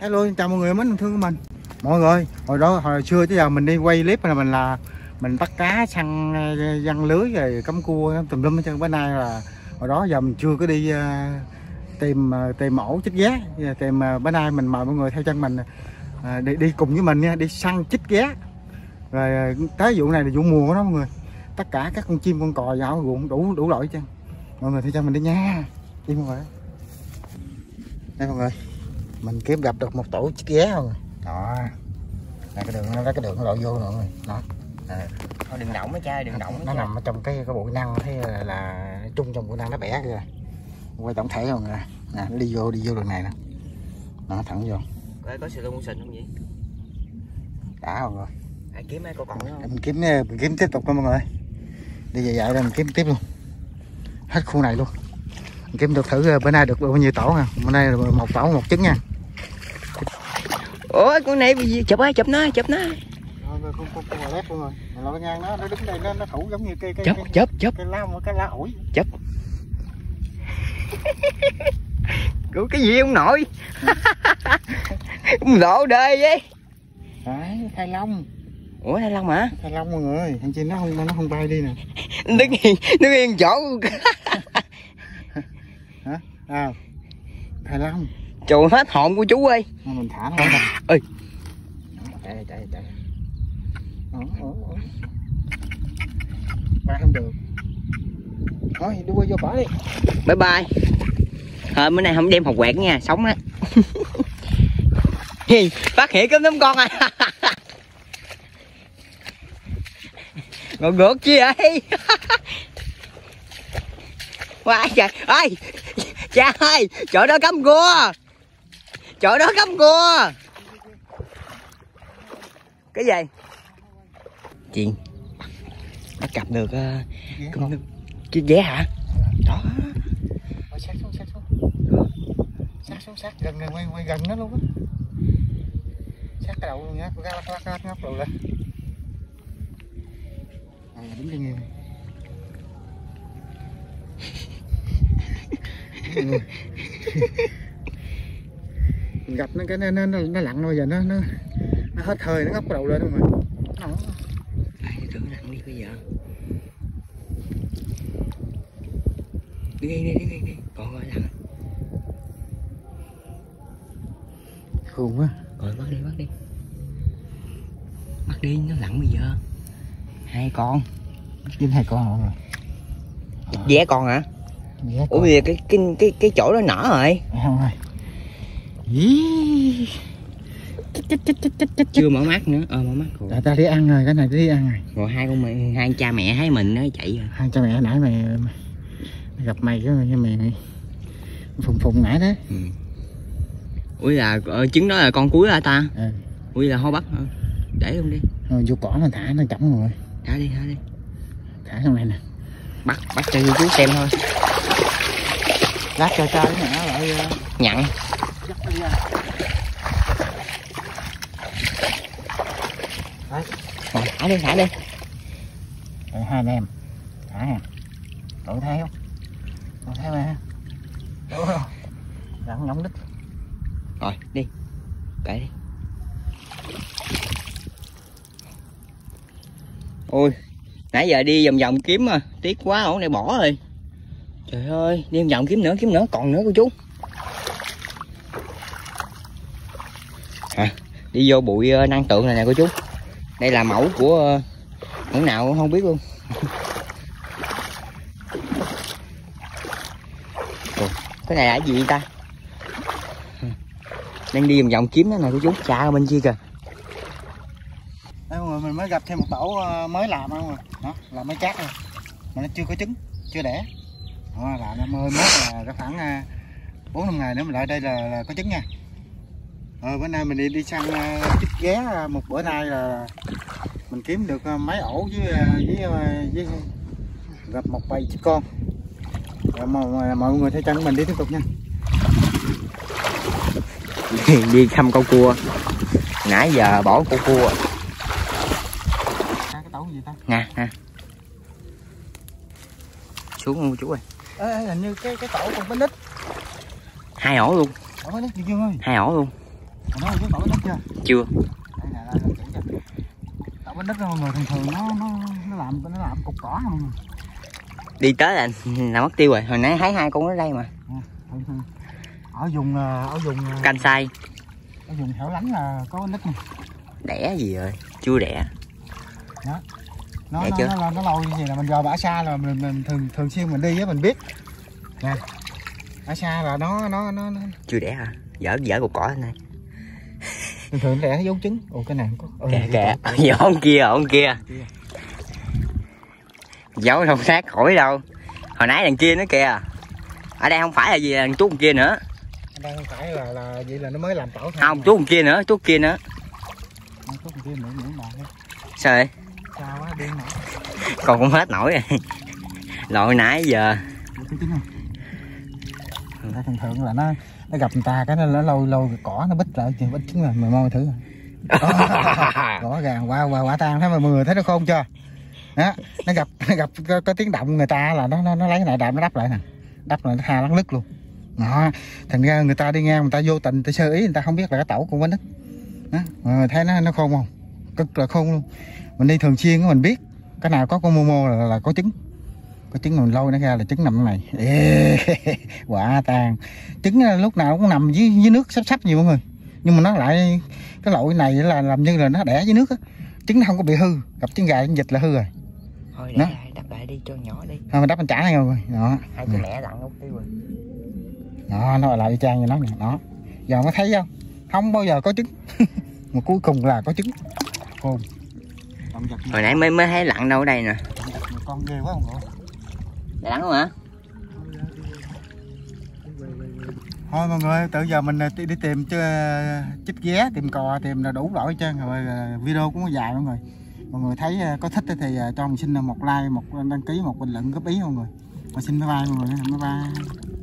Hello, chào mọi người, mến yêu thương của mình. Mọi người, hồi xưa tới giờ mình đi quay clip là mình bắt cá săn giăng lưới rồi cắm cua tùm lum hết trơn. Bữa nay là hồi đó giờ mình chưa có đi tìm ổ chích ghé. Bữa nay mình mời mọi người theo chân mình đi cùng với mình nha, đi săn chích ghé. Rồi tới vụ này là vụ mùa của nó mọi người. Tất cả các con chim con cò dạo ruộng đủ loại chứ. Mọi người theo chân mình đi nha. Đi mọi người. Đây mọi người, mình kiếm gặp được một tổ chích ghé không? Đó. Đây cái đường nó lội vô rồi mọi người. Đó. Thôi đừng động mấy cha, đừng động. Nó nằm ở trong cái bụi năng, thấy là chung trong bụi năng nó bẻ kìa. Quay tổng thể không nè. Nè, nó đi vô đường này nè. Nó thẳng vô. Có sự lung xình không vậy? Đã không rồi. Ai kiếm mấy con còn nữa không? Mình kiếm tiếp tục nha mọi người. Đi về dạy đây mình kiếm tiếp luôn. Hết khu này luôn. Mình kiếm được thử bữa nay được bao nhiêu tổ nha. Bữa nay là một tổ một trứng nha. Ủa con này bị chụp nó. Con lép luôn rồi. Lội ngang nó đứng đây nó thủ giống như cây chớp. Cái lá ổi. Chớp. Cái gì ông nội? Ông lộ đời vậy. Đấy, thay lông. Ủa thay lông hả? Thay lông mọi người, thằng chi nó không bay đi nè. Đứng yên chỗ. Hả? À, thay lông. Trời hết hồn của chú ơi. Mình thả nó ra. Ơi. Chạy. Bay không được. Thôi đi vô bỏ đi. Bye bye. Thôi bữa nay không đem hột quẹt nha, sống á. Phát hiện có tấm con à. Ngược chi vậy? Wow, trời ơi. Cha ơi, chỗ đó cắm cua. Cái gì? Chuyện bắt gặp được cái vé hả? Đó. Sát gần quay gần nó luôn á. Sát cái đầu luôn nhá, lắc ngóc đầu lên. Đứng đi nghe. Mình gặp nó cái nó lặn rồi giờ nó hết hơi, nó ngóc cái đầu lên không mà. Ai tưởng lặn đi bây giờ. Đi. Còn gọi lặn. Khùng quá. Rồi bắt đi. Bắt đi nó lặn bây giờ. 2 con. Kiếm 2 con rồi. Vé con hả? Ủa bây giờ cái chỗ đó nở rồi. Không rồi. Chưa mở mắt nữa. Mở mắt rồi. Ta đi ăn rồi, cái này đi ăn rồi. Rồi hai cha mẹ thấy mình nó chạy rồi. Hai cha mẹ nãy mày gặp mày cái mày phùng nãy đó. Ừ. Ui là trứng đó là con cuối hả ta? Ừ. Ui là hô bắt hả? Để luôn đi. Rồi vô cỏ mình thả nó chậm rồi. Thả đi. Thả trong này nè. Bắt cho chú xem thôi. Lát cho cái này lại nhận. Đấy. Rồi, thả đi. Rồi, hai anh em thả nha. Đội theo mà. Đúng không? Rắn nhóng đít. Rồi đi. Kệ đi. Ôi nãy giờ đi vòng kiếm mà tiếc quá, ổ này bỏ rồi. Trời ơi, đi vòng kiếm nữa, còn nữa cô chú. Đi vô bụi năng tượng này nè cô chú. Đây là mẫu của mẫu nào cũng không biết luôn. Ủa, cái này là cái gì ta? Đang đi vòng kiếm đó nè cô chú, cha ở bên kia kìa. Đây mọi người, mình mới gặp thêm một tổ mới làm không rồi. Đó, là mới chát rồi. Mà nó chưa có trứng, chưa đẻ. Đó, là nó mới mốt là khoảng 4-5 ngày nữa mình lại đây là có trứng nha. Bữa nay mình đi săn chích ghé, một bữa nay là mình kiếm được mấy ổ với gặp một bầy chích con. Rồi mọi người theo chân của mình đi tiếp tục nha. Đi thăm con cua. Nãy giờ bỏ con cua. Cái tổ gì ta? Nè. Xuống không chú ơi. Hình như cái tổ con bánh ít. 2 ổ luôn. Ổ bánh ít chị Dương ơi. 2 ổ luôn. Nó là cái tỏi bánh đất chưa? Chưa. Đây là chỉ cho. Tỏi bánh đất đó mọi người, thường thường nó làm cục cỏ mọi người. Đi tới là mất tiêu rồi. Hồi nãy thấy hai con ở đây mà. Ở vùng Canh sai. ở vùng hẻo lánh là có bánh đất này. Đẻ gì rồi? Chưa đẻ. Đó. Đẻ chưa? Nó lâu như vậy là mình dò bả xa là mình thường xuyên mình đi với mình biết. Nè. Bả xa là nó Chưa đẻ hả? Dở cục cỏ này. thường thường đẻ nó dấu trứng. Ồ cái này không có. Kìa. Giờ ông kia. Giấu không sát khỏi đâu. Hồi nãy đằng kia nữa kìa. Ở đây không phải là gì là chú con kia nữa. Đây không phải là vậy là nó mới làm tổ thôi. Không, chú con kia nữa, chú kia nữa. Chú con kia nữa bà đi. Sao vậy? Sao quá điên nè. Còn cũng hết nổi rồi. Lội nãy giờ. Cái trứng không? Người ta thường là nó gặp người ta cái nó lâu cỏ nó bít lại bít trứng là mày moi thử. Rõ ràng quả tang thấy mà mọi người thấy nó khôn chưa? Đó, nó gặp có tiếng động người ta là nó lấy cái này đạp nó đắp lại nè. Đắp lại nó tha lắc lứt luôn. Đó, thành ra người ta đi ngang người ta vô tình người ta sơ ý người ta không biết là cái tẩu con bánh đất. Đó, mà thấy nó khôn không? Cực là khôn luôn. Mình đi thường xuyên mình biết cái nào có con momo là có trứng. Có trứng mình lôi nó ra là trứng nằm ở này. Quả tang. Trứng lúc nào cũng nằm dưới nước sắp gì mọi người. Nhưng mà nó lại cái loại này là làm như là nó đẻ dưới nước á. Trứng nó không có bị hư, gặp trứng gà trứng vịt là hư rồi. Thôi để đắp lại đi cho nhỏ đi. Thôi mình đắp mình trả này rồi. Đó. Hai chú mẹ lặn không tiêu rồi. Đó, nó lại y chang như nó nè, đó. Giờ mới thấy không? Không bao giờ có trứng. Mà cuối cùng là có trứng. Khôn. Hồi nãy mới thấy lặn đâu ở đây nè. Con ghê quá không ngộ. Lặn không hả? Thôi mọi người, từ giờ mình đi tìm chích ghé, tìm cò, tìm là đủ loại hết trơn rồi. Video cũng có dài mọi người. Mọi người thấy có thích thì cho mình xin một like, một đăng ký, một bình luận góp ý mọi người. Và xin bye bye mọi người, bye bye.